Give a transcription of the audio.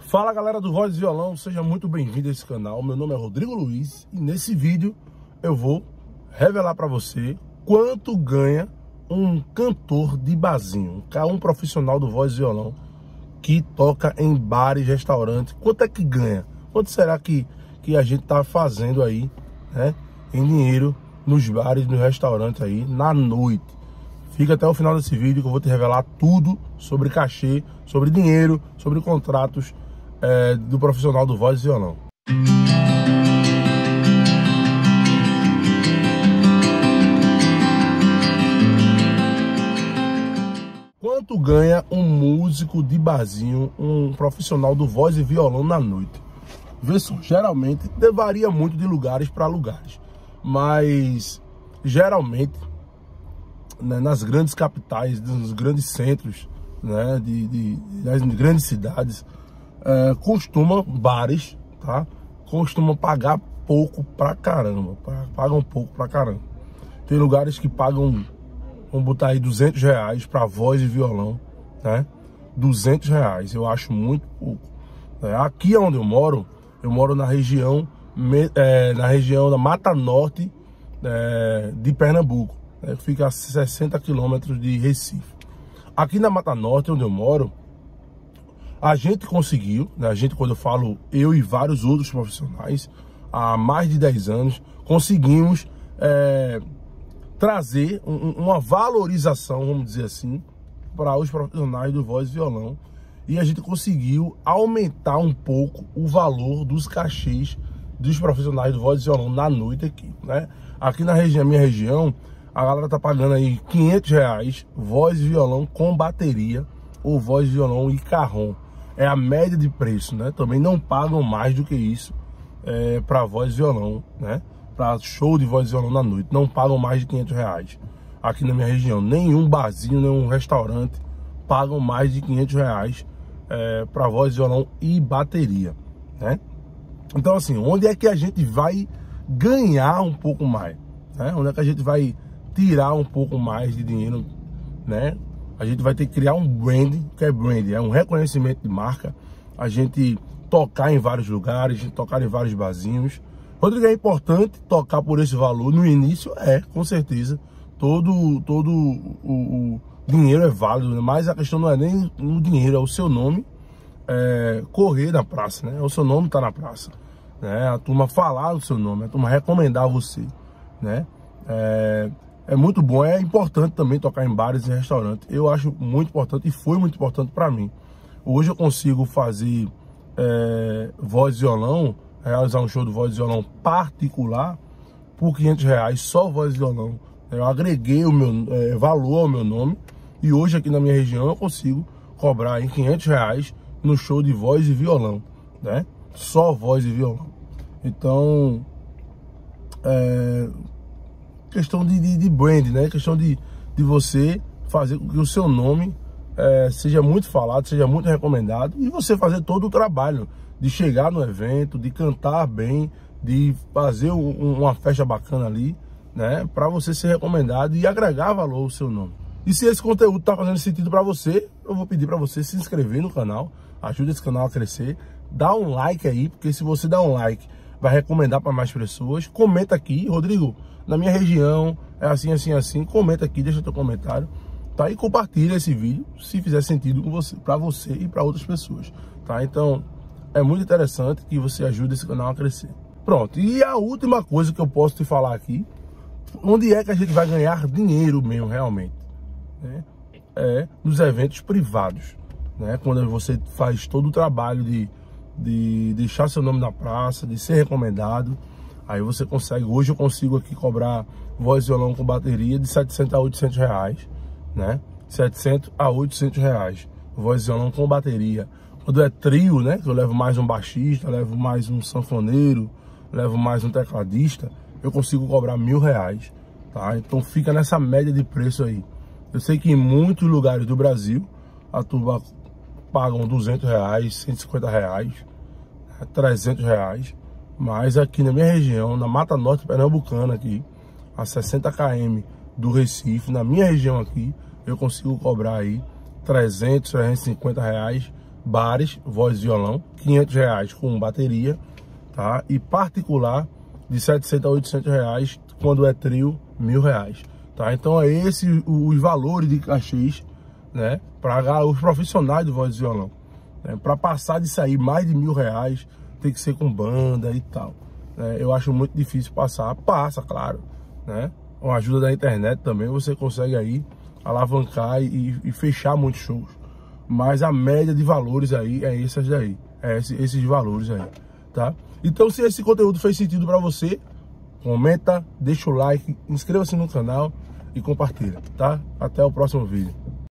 Fala galera do Voz e Violão, seja muito bem-vindo a esse canal. Meu nome é Rodrigo Luiz e nesse vídeo eu vou revelar para você quanto ganha um cantor de barzinho, um profissional do Voz e Violão que toca em bares, restaurantes. Quanto é que ganha? Quanto será que a gente tá fazendo aí, né, em dinheiro nos bares, nos restaurantes aí na noite? Fica até o final desse vídeo que eu vou te revelar tudo sobre cachê, sobre dinheiro, sobre contratos do profissional do Voz e Violão. Quanto ganha um músico de barzinho, um profissional do Voz e Violão na noite? Vê só, geralmente varia muito de lugares para lugares, mas geralmente, né, nas grandes capitais, nos grandes centros, né, das grandes cidades, bares, tá? Costumam pagar pouco pra caramba, pagam pouco pra caramba. Tem lugares que pagam, vamos botar aí R$200 pra voz e violão, né? R$200, eu acho muito pouco. Aqui onde eu moro na região da Mata Norte de Pernambuco, né? Fica a 60 quilômetros de Recife. Aqui na Mata Norte, onde eu moro, a gente conseguiu, né, quando eu falo eu e vários outros profissionais, há mais de 10 anos, conseguimos trazer uma valorização, vamos dizer assim, para os profissionais do Voz e Violão. E a gente conseguiu aumentar um pouco o valor dos cachês dos profissionais do Voz e Violão na noite aqui, né? Aqui na minha região, a galera tá pagando aí R$500, voz e violão com bateria, ou voz, violão e carrom. É a média de preço, né? Também não pagam mais do que isso para voz e violão, né? Para show de voz e violão na noite, não pagam mais de R$500 aqui na minha região. Nenhum barzinho, nenhum restaurante pagam mais de R$500 para voz, violão e bateria, né? Então assim, onde é que a gente vai ganhar um pouco mais, né? Onde é que a gente vai tirar um pouco mais de dinheiro, né? A gente vai ter que criar um brand. O que é brand? É um reconhecimento de marca. A gente tocar em vários lugares, a gente tocar em vários barzinhos. Rodrigo, é importante tocar por esse valor no início? Com certeza. Todo o dinheiro é válido, né? Mas a questão não é nem o dinheiro, é o seu nome correr na praça, né? O seu nome tá na praça, né? A turma falar o seu nome, a turma recomendar você, né? É muito bom, é importante também tocar em bares e restaurantes. Eu acho muito importante e foi muito importante para mim. Hoje eu consigo fazer voz e violão, realizar um show de voz e violão particular por R$500, só voz e violão. Eu agreguei o meu valor ao meu nome e hoje aqui na minha região eu consigo cobrar aí R$500 no show de voz e violão, né? Só voz e violão. Então, questão de brand, né? Questão de você fazer com que o seu nome seja muito falado, seja muito recomendado, e você fazer todo o trabalho de chegar no evento, de cantar bem, de fazer uma festa bacana ali, né? Para você ser recomendado e agregar valor ao seu nome. E se esse conteúdo tá fazendo sentido para você, eu vou pedir para você se inscrever no canal, ajuda esse canal a crescer, dá um like aí, porque se você dá um like, vai recomendar para mais pessoas. Comenta aqui, Rodrigo, na minha região é assim, assim, assim. Comenta aqui, deixa teu comentário, tá? E compartilha esse vídeo se fizer sentido com você, para você e para outras pessoas, tá? Então é muito interessante que você ajude esse canal a crescer. Pronto, e a última coisa que eu posso te falar aqui, onde é que a gente vai ganhar dinheiro mesmo realmente, né? Nos eventos privados, né? Quando você faz todo o trabalho de deixar seu nome na praça, de ser recomendado, aí você consegue. Hoje eu consigo aqui cobrar voz e violão com bateria de R$700 a R$800, né? R$700 a R$800, voz e violão com bateria. Quando é trio, né, que eu levo mais um baixista, levo mais um sanfoneiro, levo mais um tecladista, eu consigo cobrar R$1.000, tá? Então fica nessa média de preço aí. Eu sei que em muitos lugares do Brasil a turma pagam R$200, R$150, R$300, mas aqui na minha região, na Mata Norte Pernambucana aqui, a 60 km do Recife, na minha região aqui, eu consigo cobrar aí R$300, R$350 bares, voz e violão, R$500 com bateria, tá? E particular de R$700 a R$800, quando é trio, R$1.000, tá? Então é esse os valores de cachês, né, para os profissionais do voz e violão, né? Para passar de sair mais de R$1.000, tem que ser com banda e tal, né? Eu acho muito difícil passar, passa, claro, né? Com a ajuda da internet também você consegue aí alavancar e fechar muitos shows, mas a média de valores aí é essas daí, esses valores aí, tá? Então, se esse conteúdo fez sentido para você, comenta, deixa o like, inscreva-se no canal e compartilha, tá? Até o próximo vídeo.